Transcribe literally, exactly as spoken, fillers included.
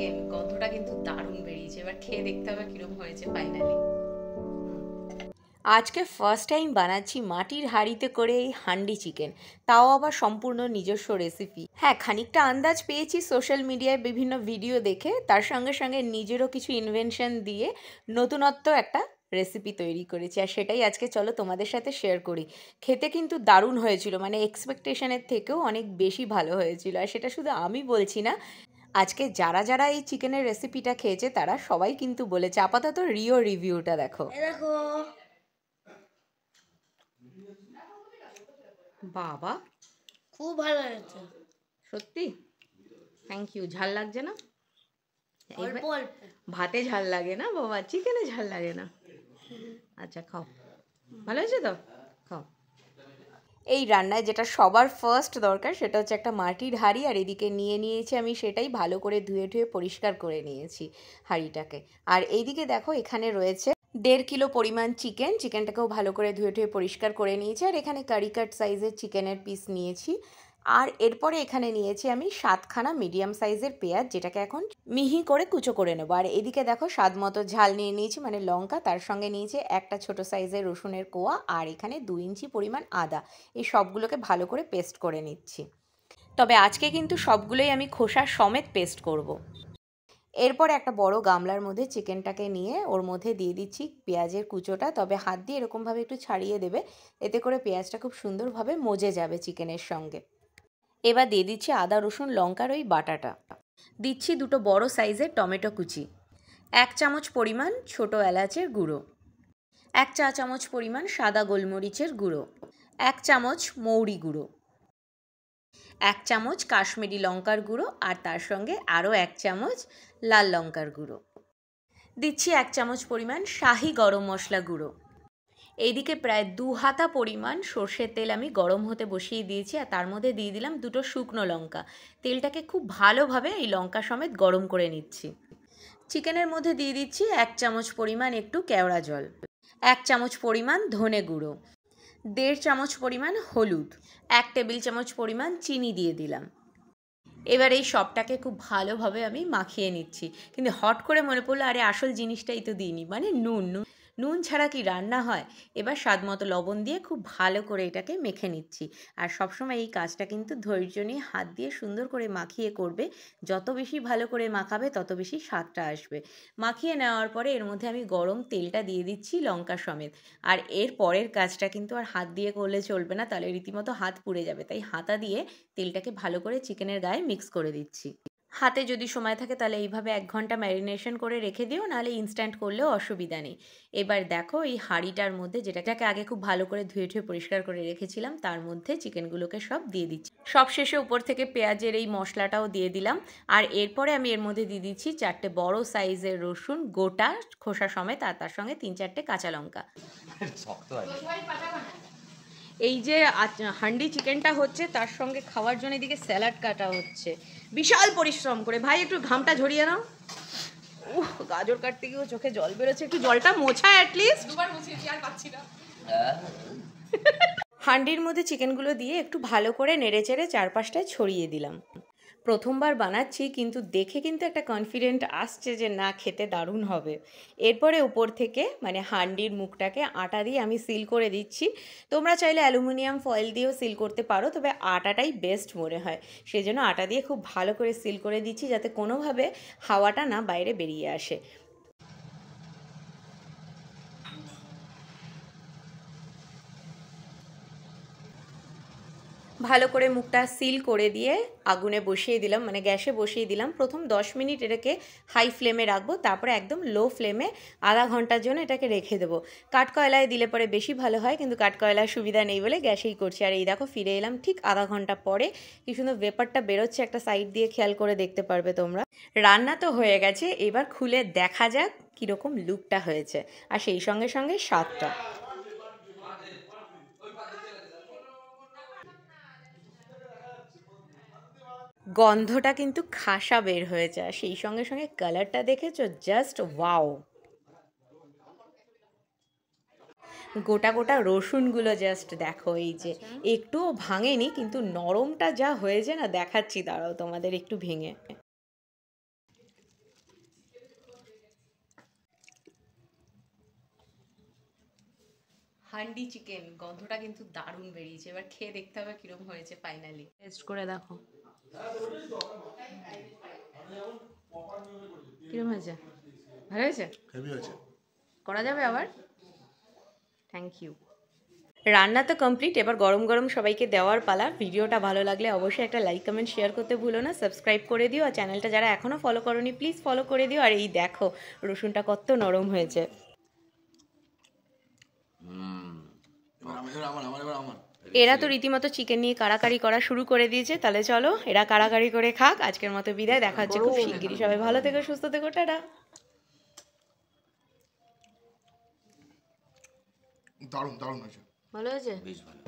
Chicken, গন্ধটা কিন্তু দারুণ বেরিয়েছে। এবার খেয়ে দেখতে হবে কিরকম হয়েছে ফাইনালি। আজকে ফার্স্ট টাইম বানাচ্ছি মাটির হাঁড়িতে করে এই হান্ডি চিকেন, তাও আবার সম্পূর্ণ নিজস্ব রেসিপি। হ্যাঁ, খানিকটা আন্দাজ পেয়েছি সোশ্যাল মিডিয়ায় বিভিন্ন ভিডিও দেখে, তার সঙ্গে সঙ্গে নিজেরও কিছু ইনভেনশন দিয়ে নতুনত্ব একটা রেসিপি তৈরি করেছি, আর সেটাই আজকে চলো তোমাদের সাথে শেয়ার করি। খেতে কিন্তু দারুণ হয়েছিল, মানে এক্সপেকটেশনের থেকেও অনেক বেশি ভালো হয়েছিল। আর সেটা শুধু আমি বলছি না, আজকে যারা যারা এই চিকেনের রেসিপিটা খেয়েছে তারা সবাই কিন্তু বলেছে। আপাতত রিও রিভিউটা দেখো। দেখো বাবা, খুব ভালো হয়েছে। সত্যি থ্যাংক ইউ। ঝাল লাগছে না? অল্প অল্প। ভাতে ঝাল লাগে না বাবা, চিকেনে ঝাল লাগে না। আচ্ছা খাও, ভালো হয়েছে তো, খাও। এই রান্নায় যেটা সবার ফার্স্ট দরকার সেটা হচ্ছে একটা মাটির হাঁড়ি, আর এদিকে নিয়ে নিয়েছি আমি সেটাই ভালো করে ধুয়ে ধুয়ে পরিষ্কার করে নিয়েছি হাঁড়িটাকে। আর এইদিকে দেখো এখানে রয়েছে দেড় কিলো পরিমাণ চিকেন, চিকেনটাকেও ভালো করে ধুয়ে ধুয়ে পরিষ্কার করে নিয়েছি। আর এখানে কারি কাট সাইজের চিকেনের পিস নিয়েছি। আর এরপরে এখানে নিয়েছি আমি সাতখানা মিডিয়াম সাইজের পেঁয়াজ, যেটাকে এখন মিহি করে কুচো করে নেবো। আর এদিকে দেখো স্বাদ মতো ঝাল নিয়ে নিয়েছি, মানে লঙ্কা, তার সঙ্গে নিয়েছি একটা ছোট সাইজের রসুনের কোয়া, আর এখানে দু ইঞ্চি পরিমাণ আদা। এই সবগুলোকে ভালো করে পেস্ট করে নিচ্ছি। তবে আজকে কিন্তু সবগুলোই আমি খোসা সমেত পেস্ট করব। এরপর একটা বড় গামলার মধ্যে চিকেনটাকে নিয়ে ওর মধ্যে দিয়ে দিচ্ছি পেঁয়াজের কুচোটা, তবে হাত দিয়ে এরকমভাবে একটু ছাড়িয়ে দেবে, এতে করে পেঁয়াজটা খুব সুন্দরভাবে মজে যাবে চিকেনের সঙ্গে। এবার দিয়ে দিচ্ছি আদা রসুন লঙ্কার ওই বাটাটা, দিচ্ছি দুটো বড় সাইজের টমেটো কুচি, এক চামচ পরিমাণ ছোট এলাচের গুঁড়ো, এক চা চামচ পরিমাণ সাদা গোলমরিচের গুঁড়ো, এক চামচ মৌরি গুঁড়ো, এক চামচ কাশ্মীরি লঙ্কার গুঁড়ো, আর তার সঙ্গে আরও এক চামচ লাল লঙ্কার গুঁড়ো, দিচ্ছি এক চামচ পরিমাণ শাহি গরম মশলা গুঁড়ো। এইদিকে প্রায় দু হাতা পরিমাণ সর্ষের তেল আমি গরম হতে বসিয়ে দিয়েছি, আর তার মধ্যে দিয়ে দিলাম দুটো শুকনো লঙ্কা। তেলটাকে খুব ভালোভাবে এই লঙ্কা সমেত গরম করে নিচ্ছি। চিকেনের মধ্যে দিয়ে দিচ্ছি এক চামচ পরিমাণ একটু কেওড়া জল, এক চামচ পরিমাণ ধনে গুঁড়ো, দেড় চামচ পরিমাণ হলুদ, এক টেবিল চামচ পরিমাণ চিনি দিয়ে দিলাম। এবার এই সবটাকে খুব ভালোভাবে আমি মাখিয়ে নিচ্ছি। কিন্তু হট করে মনে পড়লো আরে আসল জিনিসটাই তো দিইনি, মানে নুন। নুন নুন ছাড়া কি রান্না হয়? এবার স্বাদ মতো লবণ দিয়ে খুব ভালো করে এটাকে মেখে নিচ্ছি। আর সবসময় এই কাজটা কিন্তু ধৈর্য নিয়ে হাত দিয়ে সুন্দর করে মাখিয়ে করবে। যত বেশি ভালো করে মাখাবে তত বেশি স্বাদটা আসবে। মাখিয়ে নেওয়ার পরে এর মধ্যে আমি গরম তেলটা দিয়ে দিচ্ছি লঙ্কা সমেত। আর এর পরের কাজটা কিন্তু আর হাত দিয়ে করলে চলবে না, তাহলে রীতিমতো হাত পুড়ে যাবে। তাই হাতা দিয়ে তেলটাকে ভালো করে চিকেনের গায়ে মিক্স করে দিচ্ছি। হাতে যদি সময় থাকে তাহলে এইভাবে এক ঘন্টা ম্যারিনেশন করে রেখে দিও, নাহলে ইনস্ট্যান্ট করলেও অসুবিধা নেই। এবার দেখো এই হাঁড়িটার মধ্যে, যেটাকে আগে খুব ভালো করে ধুয়ে ধুয়ে পরিষ্কার করে রেখেছিলাম, তার মধ্যে চিকেনগুলোকে সব দিয়ে দিচ্ছি। সব শেষে উপর থেকে পেঁয়াজের এই মশলাটাও দিয়ে দিলাম। আর এরপরে আমি এর মধ্যে দিয়ে দিচ্ছি চারটে বড় সাইজের রসুন গোটা খোসা সমেত, আর তার সঙ্গে তিন চারটে কাঁচা লঙ্কা। এই যে হান্ডি চিকেনটা হচ্ছে তার সঙ্গে খাওয়ার জন্য এদিকে স্যালাড কাটা হচ্ছে বিশাল পরিশ্রম করে। ভাই একটু ঘামটা ঝরিয়ে নাও। উহ, গাজর কাটতে গিয়েও চোখে জল বেরোচ্ছে, একটু জলটা মোছা অ্যাটলিস্ট। দুবার মুছিয়েছি আর পাচ্ছি না। হান্ডির মধ্যে চিকেনগুলো দিয়ে একটু ভালো করে নেড়েচেড়ে চারপাশটায় ছড়িয়ে দিলাম। প্রথমবার বানাচ্ছি, কিন্তু দেখে কিন্তু একটা কনফিডেন্ট আসছে যে না, খেতে দারুণ হবে। এরপরে উপর থেকে মানে হান্ডির মুখটাকে আটা দিয়ে আমি সিল করে দিচ্ছি। তোমরা চাইলে অ্যালুমিনিয়াম ফয়েল দিয়েও সিল করতে পারো, তবে আটাটাই বেস্ট মনে হয়। সেই জন্য আটা দিয়ে খুব ভালো করে সিল করে দিচ্ছি, যাতে কোনোভাবে হাওয়াটা না বাইরে বেরিয়ে আসে। ভালো করে মুখটা সিল করে দিয়ে আগুনে বসিয়ে দিলাম, মানে গ্যাসে বসিয়ে দিলাম। প্রথম দশ মিনিট এটাকে হাই ফ্লেমে রাখবো, তারপরে একদম লো ফ্লেমে আধা ঘন্টার জন্য এটাকে রেখে দেবো। কাঠকয়লায় দিলে পরে বেশি ভালো হয়, কিন্তু কাঠকয়লার সুবিধা নেই বলে গ্যাসেই করছি। আর এই দেখো ফিরে এলাম ঠিক আধা ঘন্টা পরে, কি সুন্দর ভেপারটা বেরোচ্ছে একটা সাইড দিয়ে, খেয়াল করে দেখতে পারবে তোমরা। রান্না তো হয়ে গেছে, এবার খুলে দেখা যাক কীরকম লুকটা হয়েছে, আর সেই সঙ্গে সঙ্গে স্বাদটা। গন্ধটা কিন্তু খাসা বের হয়েছে, আর সেই সঙ্গে সঙ্গে কালারটা দেখেছো, জাস্ট ওয়াও। গোটা গোটা রসুনগুলো জাস্ট দেখো, এই যে একটুও ভাঙেনি, কিন্তু নরমটা যা হয়েছে না, দেখাচ্ছি দাঁড়াও তোমাদের একটু ভেঙে। হান্ডি চিকেন, গন্ধটা কিন্তু দারুণ বেরিয়েছে। এবার খেয়ে দেখতে হবে কিরকম হয়েছে ফাইনালি। টেস্ট করে দেখো কিরকম হয়েছে। ভালো হয়েছে? হেভি হয়েছে। করা যাবে আবার? Thank you. রান্না তো কমপ্লিট, এবার গরম গরম সবাইকে দেওয়ার পালা। ভিডিওটা ভালো লাগলে অবশ্যই একটা লাইক কমেন্ট শেয়ার করতে ভুলো না, সাবস্ক্রাইব করে দিও, আর চ্যানেলটা যারা এখনও ফলো করোনি প্লিজ ফলো করে দিও। আর এই দেখো রসুনটা কত নরম হয়েছে। এবার আমার এবার আমার আমার এবার আমার এরা তো রীতিমতো চিকেন নিয়ে কাড়াকাড়ি করা শুরু করে দিয়েছে। তাহলে চলো এরা কাড়াকাড়ি করে খাক। আজকের মতো বিদায়, দেখা হচ্ছে খুব শিগগিরই। সবাই ভালো থেকো, সুস্থ থেকো, টাটা। দারুণ দারুণ হয়েছে। ভালো হয়েছে? বেশ ভালো।